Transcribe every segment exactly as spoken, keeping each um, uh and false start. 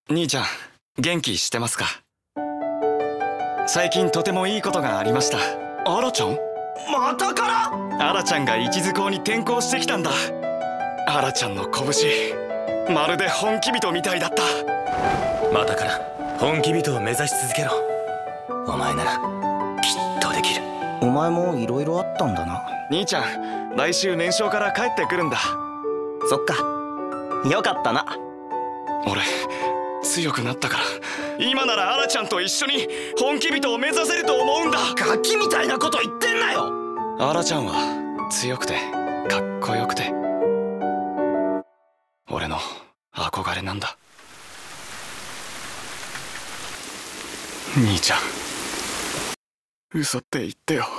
兄ちゃん、元気してますか？最近とてもいいことがありました。アラちゃん？またから？アラちゃんが一途校に転校してきたんだ。アラちゃんの拳、まるで本気人みたいだった。 またから本気人を目指し続けろ。お前ならきっとできる。 お前もいろいろあったんだな。 兄ちゃん、来週年少から帰ってくるんだ。 そっか、よかったな。 俺強くなったから、今ならアラちゃんと一緒に本気人を目指せると思うんだ。 ガキみたいなこと言ってんなよ。 アラちゃんは強くてかっこよくて俺の憧れなんだ。兄ちゃん、嘘って言ってよ。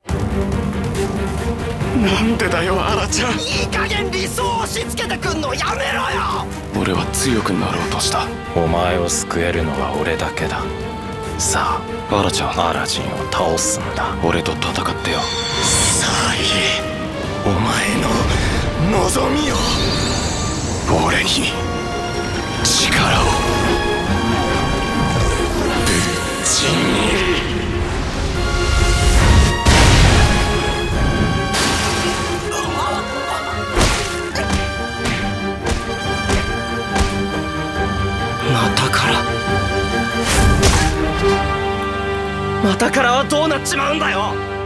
なんでだよアラちゃん。 いい加減理想を押し付けてくんのやめろよ。 俺は強くなろうとした。 お前を救えるのは俺だけだ。さあアラちゃん、 アラジンを倒すんだ。 俺と戦ってよ。 さあいえ、お前の望みを。 俺に力をぶっちぎり。 またからまたからはどうなっちまうんだよ。